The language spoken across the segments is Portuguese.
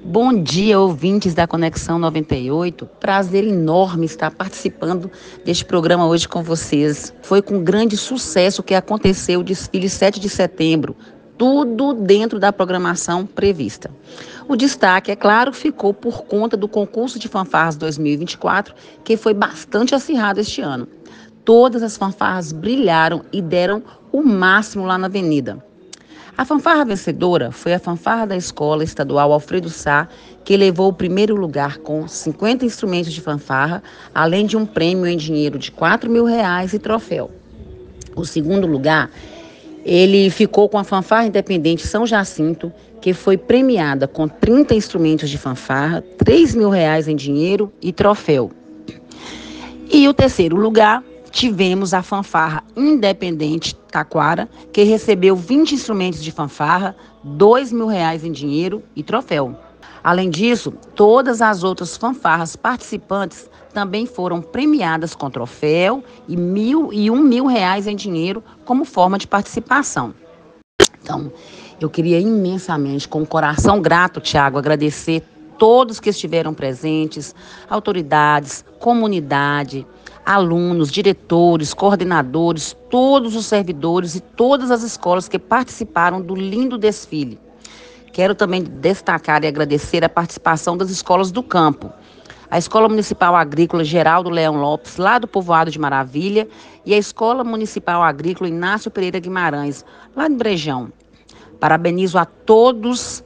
Bom dia, ouvintes da Conexão 98. Prazer enorme estar participando deste programa hoje com vocês. Foi com grande sucesso que aconteceu o desfile 7 de setembro, tudo dentro da programação prevista. O destaque, é claro, ficou por conta do concurso de fanfarras 2024, que foi bastante acirrado este ano. Todas as fanfarras brilharam e deram o máximo lá na avenida. A fanfarra vencedora foi a fanfarra da Escola Estadual Alfredo Sá, que levou o primeiro lugar com 50 instrumentos de fanfarra, além de um prêmio em dinheiro de R$ 4.000 e troféu. O segundo lugar, ele ficou com a fanfarra independente São Jacinto, que foi premiada com 30 instrumentos de fanfarra, R$ 3.000 em dinheiro e troféu. E o terceiro lugar, tivemos a fanfarra independente Taquara, que recebeu 20 instrumentos de fanfarra, R$ 2.000 em dinheiro e troféu. Além disso, todas as outras fanfarras participantes também foram premiadas com troféu e R$ 1.000 em dinheiro como forma de participação. Então, eu queria imensamente, com o coração grato, Tiago, agradecer todos que estiveram presentes, autoridades, comunidade, alunos, diretores, coordenadores, todos os servidores e todas as escolas que participaram do lindo desfile. Quero também destacar e agradecer a participação das escolas do campo. A Escola Municipal Agrícola Geraldo Leão Lopes, lá do Povoado de Maravilha, e a Escola Municipal Agrícola Inácio Pereira Guimarães, lá de Brejão. Parabenizo a todos,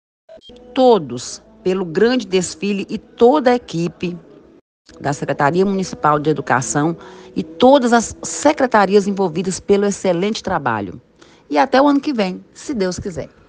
pelo grande desfile e toda a equipe da Secretaria Municipal de Educação e todas as secretarias envolvidas pelo excelente trabalho. E até o ano que vem, se Deus quiser.